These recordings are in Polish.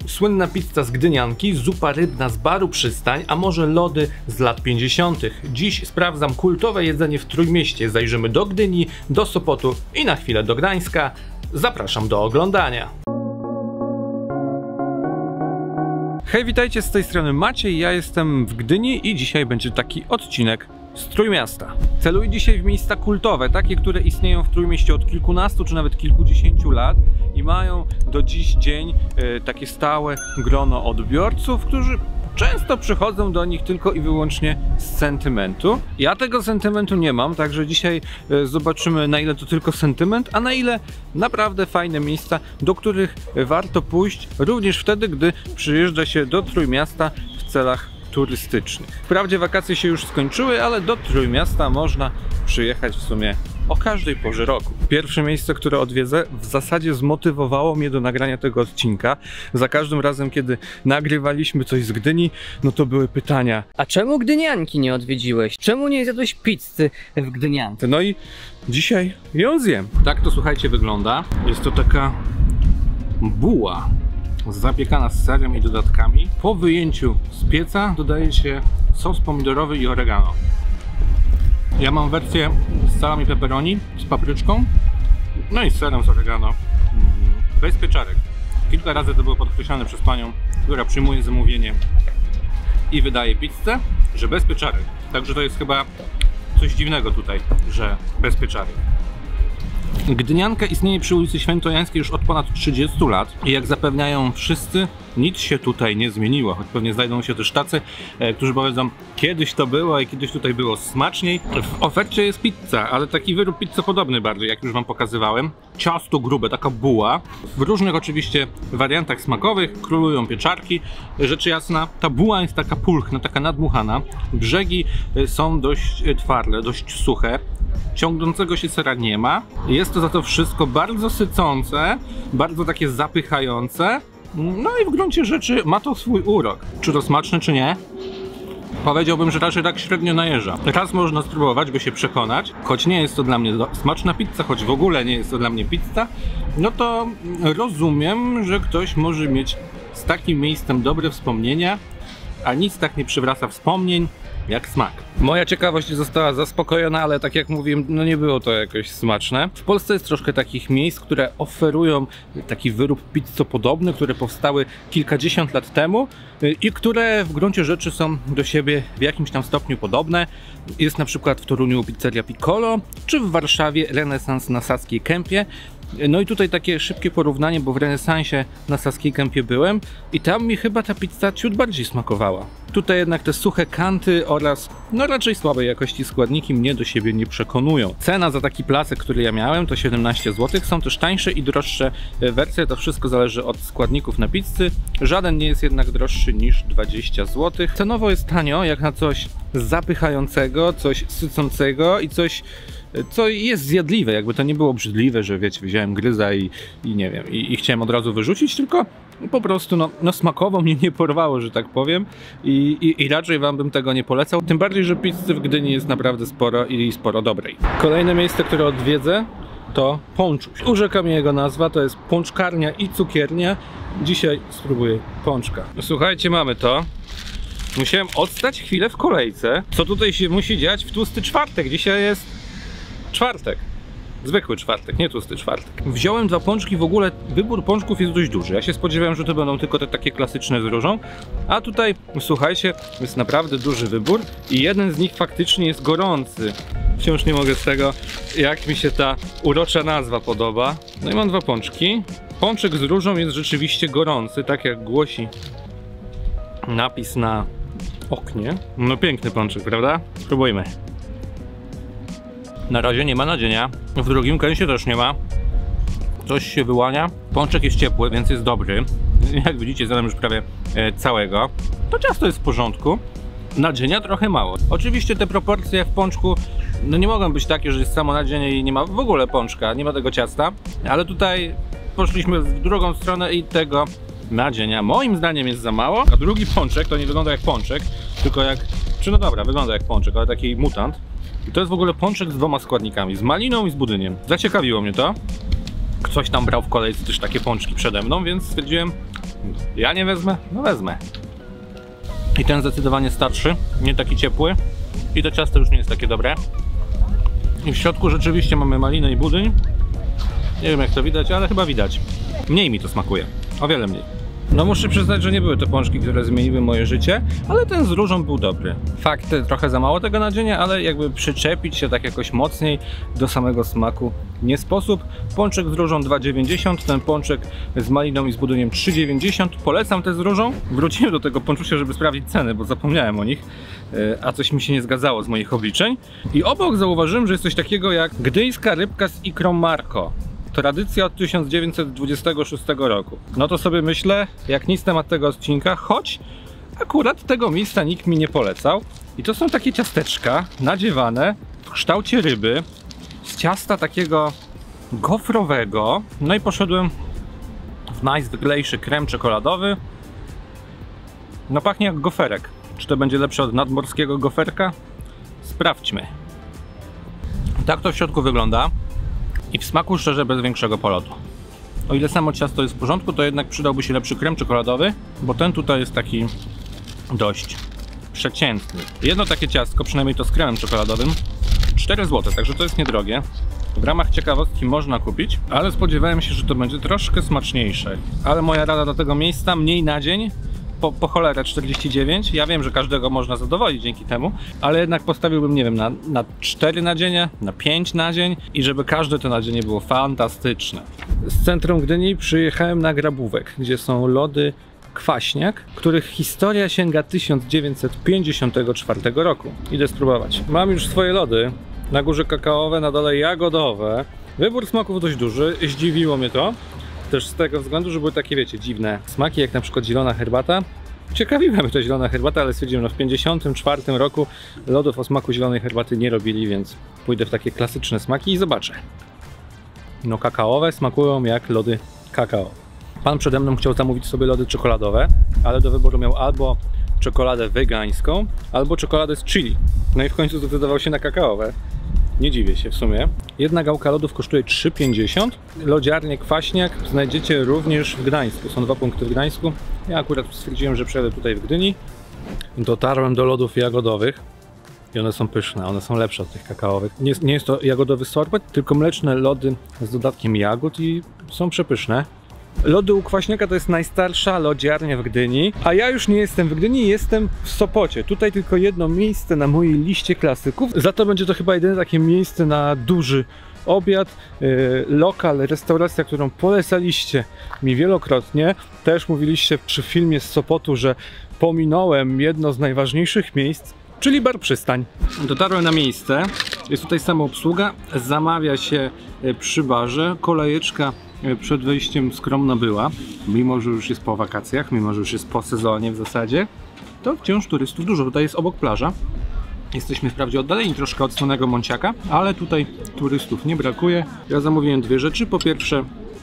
Słynna pizza z Gdynianki, zupa rybna z baru Przystań, a może lody z lat 50. Dziś sprawdzam kultowe jedzenie w Trójmieście. Zajrzymy do Gdyni, do Sopotu i na chwilę do Gdańska. Zapraszam do oglądania. Hej, witajcie, z tej strony Maciej, ja jestem w Gdyni i dzisiaj będzie taki odcinek z Trójmiasta. Celuję dzisiaj w miejsca kultowe, takie, które istnieją w Trójmieście od kilkunastu czy nawet kilkudziesięciu lat i mają do dziś dzień takie stałe grono odbiorców, którzy często przychodzą do nich tylko i wyłącznie z sentymentu. Ja tego sentymentu nie mam, także dzisiaj zobaczymy, na ile to tylko sentyment, a na ile naprawdę fajne miejsca, do których warto pójść również wtedy, gdy przyjeżdża się do Trójmiasta w celach turystycznych. Wprawdzie wakacje się już skończyły, ale do Trójmiasta można przyjechać w sumie o każdej porze roku. Pierwsze miejsce, które odwiedzę, w zasadzie zmotywowało mnie do nagrania tego odcinka. Za każdym razem, kiedy nagrywaliśmy coś z Gdyni, no to były pytania. A czemu Gdynianki nie odwiedziłeś? Czemu nie zjadłeś pizzy w Gdyniance? No i dzisiaj ją zjem. Tak to, słuchajcie, wygląda. Jest to taka buła zapiekana z serem i dodatkami. Po wyjęciu z pieca dodaje się sos pomidorowy i oregano. Ja mam wersję z salami pepperoni, z papryczką, no i z serem, z oregano, bez pieczarek. Kilka razy to było podkreślane przez panią, która przyjmuje zamówienie i wydaje pizzę, że bez pieczarek. Także to jest chyba coś dziwnego tutaj, że bez pieczarek. Gdynianka istnieje przy ulicy Świętojańskiej już od ponad 30 lat i jak zapewniają wszyscy, nic się tutaj nie zmieniło, choć pewnie znajdą się też tacy, którzy powiedzą, kiedyś to było i kiedyś tutaj było smaczniej. W ofercie jest pizza, ale taki wyrób pizzopodobny bardziej, jak już wam pokazywałem. Ciasto grube, taka buła. W różnych oczywiście wariantach smakowych królują pieczarki. Rzecz jasna, ta buła jest taka pulchna, taka nadmuchana. Brzegi są dość twarde, dość suche. Ciągnącego się sera nie ma. Jest to za to wszystko bardzo sycące, bardzo takie zapychające. No i w gruncie rzeczy ma to swój urok. Czy to smaczne, czy nie? Powiedziałbym, że raczej tak średnio najeżdża. Raz można spróbować, by się przekonać. Choć nie jest to dla mnie smaczna pizza, choć w ogóle nie jest to dla mnie pizza, no to rozumiem, że ktoś może mieć z takim miejscem dobre wspomnienia, a nic tak nie przywraca wspomnień jak smak. Moja ciekawość została zaspokojona, ale tak jak mówiłem, no nie było to jakoś smaczne. W Polsce jest troszkę takich miejsc, które oferują taki wyrób pizzopodobny, które powstały kilkadziesiąt lat temu i które w gruncie rzeczy są do siebie w jakimś tam stopniu podobne. Jest na przykład w Toruniu pizzeria Piccolo, czy w Warszawie Renesans na Saskiej Kępie. No i tutaj takie szybkie porównanie, bo w Renesansie na Saskiej Kępie byłem i tam mi chyba ta pizza ciut bardziej smakowała. Tutaj jednak te suche kanty oraz no raczej słabej jakości składniki mnie do siebie nie przekonują. Cena za taki placek, który ja miałem, to 17 zł. Są też tańsze i droższe wersje, to wszystko zależy od składników na pizzy. Żaden nie jest jednak droższy niż 20 zł. Cenowo jest tanio, jak na coś zapychającego, coś sycącego i coś, co jest zjadliwe, jakby to nie było obrzydliwe, że wiecie, wziąłem gryza i nie wiem, i chciałem od razu wyrzucić, tylko po prostu no smakowo mnie nie porwało, że tak powiem i raczej wam bym tego nie polecał, tym bardziej, że pizzy w Gdyni jest naprawdę sporo i sporo dobrej. Kolejne miejsce, które odwiedzę, to Pączuś. Urzeka mnie jego nazwa, to jest pączkarnia i cukiernia. Dzisiaj spróbuję pączka. Słuchajcie, mamy to. Musiałem odstać chwilę w kolejce. Co tutaj się musi dziać w tłusty czwartek? Dzisiaj jest czwartek. Zwykły czwartek, nie tłusty czwartek. Wziąłem dwa pączki, w ogóle wybór pączków jest dość duży. Ja się spodziewałem, że to będą tylko te takie klasyczne z różą, a tutaj, słuchajcie, jest naprawdę duży wybór i jeden z nich faktycznie jest gorący. Wciąż nie mogę z tego, jak mi się ta urocza nazwa podoba. No i mam dwa pączki. Pączek z różą jest rzeczywiście gorący, tak jak głosi napis na oknie. No piękny pączek, prawda? Spróbujmy. Na razie nie ma nadzienia, w drugim kęsie też nie ma. Coś się wyłania. Pączek jest ciepły, więc jest dobry. Jak widzicie, zjadłem już prawie całego. To ciasto jest w porządku. Nadzienia trochę mało. Oczywiście te proporcje w pączku no nie mogą być takie, że jest samo nadzienie i nie ma w ogóle pączka, nie ma tego ciasta. Ale tutaj poszliśmy w drugą stronę i tego nadzienia moim zdaniem jest za mało. A drugi pączek to nie wygląda jak pączek, tylko jak... Czy no dobra, wygląda jak pączek, ale taki mutant. I to jest w ogóle pączek z dwoma składnikami, z maliną i z budyniem. Zaciekawiło mnie to. Ktoś tam brał w kolejce też takie pączki przede mną, więc stwierdziłem, Ja nie wezmę? No wezmę. I ten zdecydowanie starszy, nie taki ciepły. I to ciasto już nie jest takie dobre. I w środku rzeczywiście mamy malinę i budyń. Nie wiem jak to widać, ale chyba widać. Mniej mi to smakuje, o wiele mniej. No muszę przyznać, że nie były to pączki, które zmieniły moje życie, ale ten z różą był dobry. Fakt, trochę za mało tego nadzienia, ale jakby przyczepić się tak jakoś mocniej do samego smaku nie sposób. Pączek z różą 2,90, ten pączek z maliną i z budyniem 3,90. Polecam te z różą. Wróciłem do tego pączusia, żeby sprawdzić ceny, bo zapomniałem o nich, a coś mi się nie zgadzało z moich obliczeń. I obok zauważyłem, że jest coś takiego jak gdyńska rybka z ikrą Marco. Tradycja od 1926 roku. No to sobie myślę, jak nic temat tego odcinka, choć akurat tego miejsca nikt mi nie polecał. I to są takie ciasteczka nadziewane w kształcie ryby z ciasta takiego gofrowego. No i poszedłem w najzwyklejszy krem czekoladowy. No pachnie jak goferek. Czy to będzie lepsze od nadmorskiego goferka? Sprawdźmy. Tak to w środku wygląda. I w smaku szczerze bez większego polotu. O ile samo ciasto jest w porządku, to jednak przydałby się lepszy krem czekoladowy, bo ten tutaj jest taki dość przeciętny. Jedno takie ciastko, przynajmniej to z kremem czekoladowym, 4 zł, także to jest niedrogie. W ramach ciekawostki można kupić, ale spodziewałem się, że to będzie troszkę smaczniejsze. Ale moja rada do tego miejsca, mniej na dzień, po cholerę 49. Ja wiem, że każdego można zadowolić dzięki temu, ale jednak postawiłbym, nie wiem, na 4 nadzienie, na 5 nadzień i żeby każde to nadzienie było fantastyczne. Z centrum Gdyni przyjechałem na Grabówek, gdzie są lody Kwaśniak, których historia sięga 1954 roku. Idę spróbować. Mam już swoje lody. Na górze kakaowe, na dole jagodowe. Wybór smaków dość duży. Zdziwiło mnie to. Też z tego względu, że były takie, wiecie, dziwne smaki, jak na przykład zielona herbata. Ciekawiła mnie to zielona herbata, ale stwierdziłem, że w 1954 roku lodów o smaku zielonej herbaty nie robili, więc pójdę w takie klasyczne smaki i zobaczę. No kakaowe smakują jak lody kakao. Pan przede mną chciał zamówić sobie lody czekoladowe, ale do wyboru miał albo czekoladę wegańską, albo czekoladę z chili. No i w końcu zdecydował się na kakaowe. Nie dziwię się w sumie. Jedna gałka lodów kosztuje 3,50. Lodziarnię Kwaśniak znajdziecie również w Gdańsku. Są 2 punkty w Gdańsku. Ja akurat stwierdziłem, że przyjadę tutaj w Gdyni. Dotarłem do lodów jagodowych i one są pyszne, one są lepsze od tych kakaowych. Nie jest to jagodowy sorbet, tylko mleczne lody z dodatkiem jagód i są przepyszne. Lody u Kwaśniaka to jest najstarsza lodziarnia w Gdyni, a ja już nie jestem w Gdyni, jestem w Sopocie. Tutaj tylko jedno miejsce na mojej liście klasyków. Za to będzie to chyba jedyne takie miejsce na duży obiad. Lokal, restauracja, którą polecaliście mi wielokrotnie. Też mówiliście przy filmie z Sopotu, że pominąłem jedno z najważniejszych miejsc, czyli bar Przystań. Dotarłem na miejsce, jest tutaj samoobsługa, zamawia się przy barze, kolejeczka przed wejściem skromna była, mimo że już jest po wakacjach, mimo że już jest po sezonie w zasadzie, to wciąż turystów dużo. Tutaj jest obok plaża, jesteśmy wprawdzie oddaleni troszkę od Słonego Monciaka, ale tutaj turystów nie brakuje. Ja zamówiłem 2 rzeczy, po pierwsze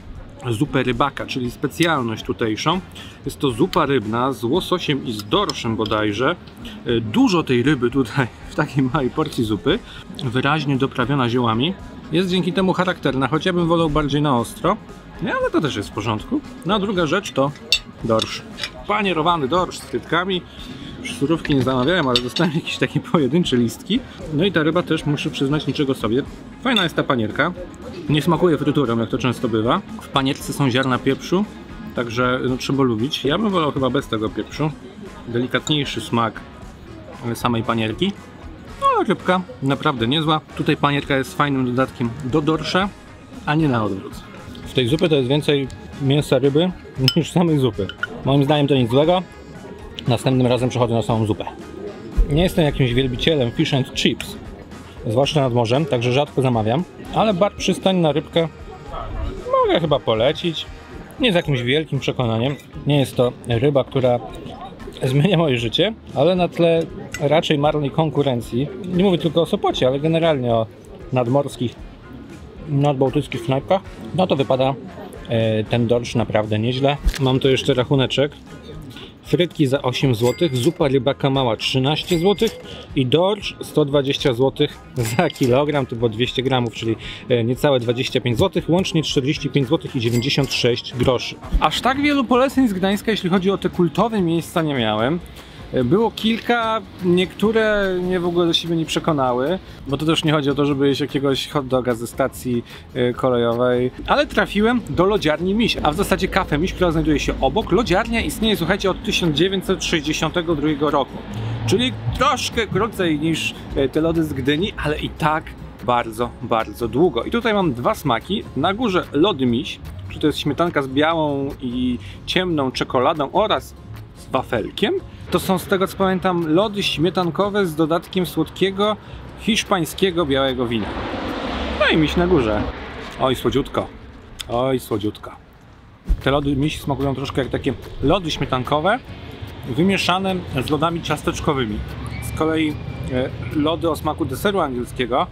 zupę rybaka, czyli specjalność tutejszą. Jest to zupa rybna z łososiem i z dorszem bodajże. Dużo tej ryby tutaj w takiej małej porcji zupy, wyraźnie doprawiona ziołami. Jest dzięki temu charakterna, choć ja bym wolał bardziej na ostro, no, ale to też jest w porządku. No a druga rzecz to dorsz. Panierowany dorsz z frytkami. Surówki nie zamawiałem, ale dostałem jakieś takie pojedyncze listki. No i ta ryba też, muszę przyznać, niczego sobie. Fajna jest ta panierka. Nie smakuje fryturą, jak to często bywa. W panierce są ziarna pieprzu, także no, trzeba lubić. Ja bym wolał chyba bez tego pieprzu. Delikatniejszy smak samej panierki. No, rybka naprawdę niezła. Tutaj panierka jest fajnym dodatkiem do dorsza, a nie na odwrót. W tej zupie to jest więcej mięsa ryby niż samej zupy. Moim zdaniem to nic złego. Następnym razem przechodzę na samą zupę. Nie jestem jakimś wielbicielem fish and chips, zwłaszcza nad morzem, także rzadko zamawiam. Ale bar Przystań na rybkę mogę chyba polecić. Nie z jakimś wielkim przekonaniem. Nie jest to ryba, która zmienia moje życie, ale na tle raczej marnej konkurencji. Nie mówię tylko o Sopocie, ale generalnie o nadmorskich, nadbałtyckich knajpkach. No to wypada ten dorsz naprawdę nieźle. Mam tu jeszcze rachuneczek. frytki za 8 zł, zupa rybaka mała 13 zł i dorsz 120 zł za kilogram, to było 200 gramów, czyli niecałe 25 zł, łącznie 45 zł i 96 groszy. Aż tak wielu poleceń z Gdańska, jeśli chodzi o te kultowe miejsca, nie miałem. Było kilka, niektóre mnie w ogóle do siebie nie przekonały, bo to też nie chodzi o to, żeby jeść jakiegoś hot doga ze stacji kolejowej, ale trafiłem do lodziarni Miś, a w zasadzie Cafe Miś, która znajduje się obok. Lodziarnia istnieje, słuchajcie, od 1962 roku, czyli troszkę krócej niż te lody z Gdyni, ale i tak bardzo, bardzo długo. I tutaj mam dwa smaki. Na górze lody Miś, to jest śmietanka z białą i ciemną czekoladą oraz z wafelkiem. To są, z tego co pamiętam, lody śmietankowe z dodatkiem słodkiego hiszpańskiego białego wina. No i Miś na górze. Oj, słodziutko. Oj, słodziutko. Te lody Miś smakują troszkę jak takie lody śmietankowe wymieszane z lodami ciasteczkowymi. Z kolei lody o smaku deseru angielskiego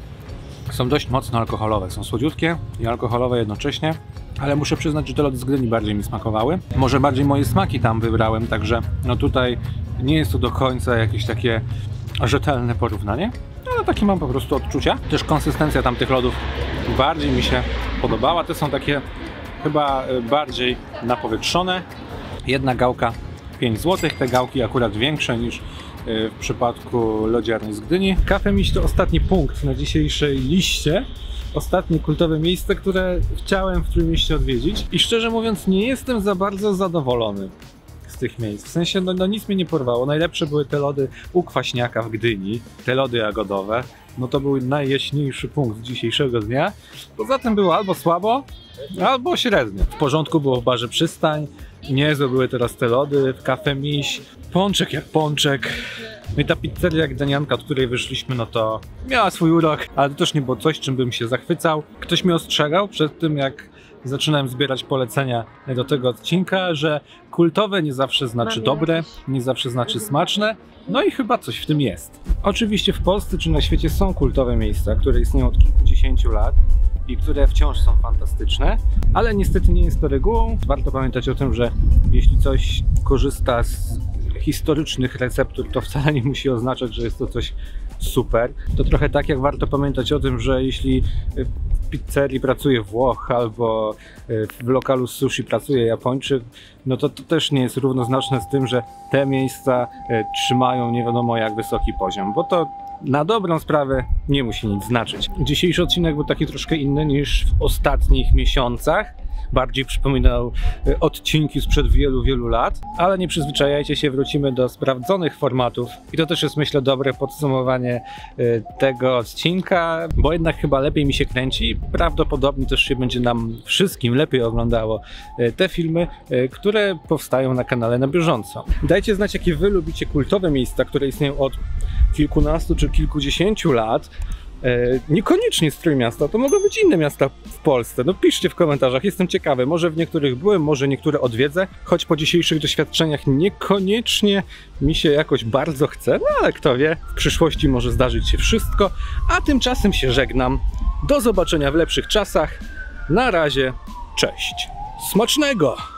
są dość mocno alkoholowe. Są słodziutkie i alkoholowe jednocześnie. Ale muszę przyznać, że te lody z Gdyni bardziej mi smakowały. Może bardziej moje smaki tam wybrałem, także no tutaj nie jest to do końca jakieś takie rzetelne porównanie. Ale takie mam po prostu odczucia. Też konsystencja tamtych lodów bardziej mi się podobała. Te są takie chyba bardziej napowietrzone. Jedna gałka 5 zł, te gałki akurat większe niż w przypadku lodziarni z Gdyni. Cafe Miś to ostatni punkt na dzisiejszej liście. Ostatnie kultowe miejsce, które chciałem w Trójmieście odwiedzić i szczerze mówiąc nie jestem za bardzo zadowolony z tych miejsc. W sensie no nic mnie nie porwało. Najlepsze były te lody u Kwaśniaka w Gdyni, te lody jagodowe. No to był najjaśniejszy punkt dzisiejszego dnia. Poza tym było albo słabo, albo średnio. W porządku było w barze Przystań, niezłe były teraz te lody w Cafe Miś. Pączek jak pączek. No i ta pizzeria gdanianka, od której wyszliśmy, no to miała swój urok, ale to też nie było coś, czym bym się zachwycał. Ktoś mnie ostrzegał przed tym, jak zaczynałem zbierać polecenia do tego odcinka, że kultowe nie zawsze znaczy dobre, nie zawsze znaczy smaczne, no i chyba coś w tym jest. Oczywiście w Polsce czy na świecie są kultowe miejsca, które istnieją od kilkudziesięciu lat i które wciąż są fantastyczne, ale niestety nie jest to regułą. Warto pamiętać o tym, że jeśli coś korzysta z historycznych receptur, to wcale nie musi oznaczać, że jest to coś super. To trochę tak jak warto pamiętać o tym, że jeśli w pizzerii pracuje Włoch albo w lokalu sushi pracuje Japończyk, no to też nie jest równoznaczne z tym, że te miejsca trzymają nie wiadomo jak wysoki poziom, bo to na dobrą sprawę nie musi nic znaczyć. Dzisiejszy odcinek był taki troszkę inny niż w ostatnich miesiącach. Bardziej przypominał odcinki sprzed wielu, wielu lat, ale nie przyzwyczajajcie się, wrócimy do sprawdzonych formatów i to też jest, myślę, dobre podsumowanie tego odcinka, bo jednak chyba lepiej mi się kręci i prawdopodobnie też się będzie nam wszystkim lepiej oglądało te filmy, które powstają na kanale na bieżąco. Dajcie znać, jakie wy lubicie kultowe miejsca, które istnieją od kilkunastu czy kilkudziesięciu lat. Niekoniecznie z Trójmiasta, to mogą być inne miasta w Polsce. No piszcie w komentarzach, jestem ciekawy, może w niektórych byłem, może niektóre odwiedzę, choć po dzisiejszych doświadczeniach niekoniecznie mi się jakoś bardzo chce, no ale kto wie, w przyszłości może zdarzyć się wszystko, a tymczasem się żegnam. Do zobaczenia w lepszych czasach, na razie, cześć, smacznego!